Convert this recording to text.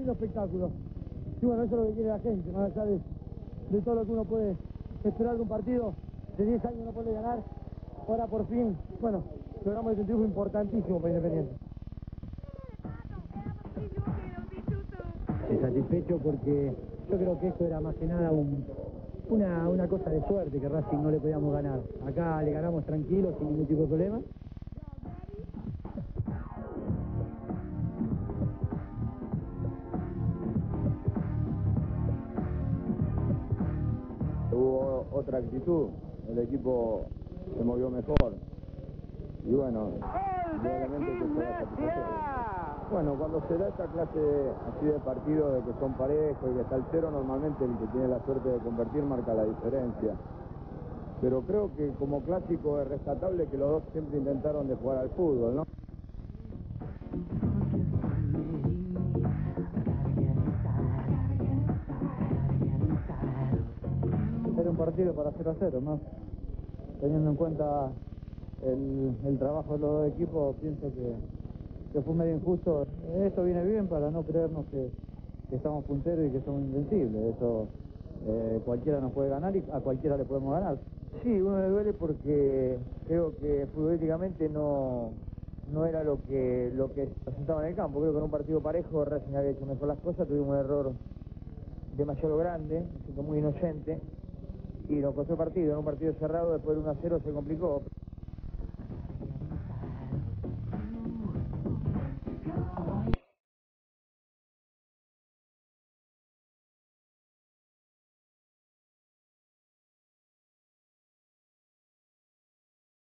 lindo espectáculo. Y bueno, eso es lo que quiere la gente, más allá de todo lo que uno puede esperar de un partido. De 10 años no puede ganar. Ahora por fin, bueno, logramos ese triunfo importantísimo para Independiente. Estoy satisfecho porque yo creo que esto era más que nada una cosa de suerte, que Racing no le podíamos ganar. Acá le ganamos tranquilos, sin ningún tipo de problema. Hubo otra actitud, el equipo se movió mejor y bueno, indudablemente que fue la satisfacción. Bueno, cuando se da esta clase así de partidos de que son parejos y que está el cero, normalmente el que tiene la suerte de convertir marca la diferencia. Pero creo que como clásico es rescatable que los dos siempre intentaron de jugar al fútbol, ¿no? Era un partido para 0-0, ¿no? Teniendo en cuenta el trabajo de los dos equipos, pienso que fue medio injusto. Esto viene bien para no creernos que estamos punteros y que somos invencibles. Eso cualquiera nos puede ganar y a cualquiera le podemos ganar. Sí, uno le duele porque creo que futbolísticamente no era lo que presentaba en el campo. Creo que en un partido parejo Racing había hecho mejor las cosas, tuvimos un error demasiado grande, me siento muy inocente, y nos costó el partido. En un partido cerrado, después del 1-0 se complicó.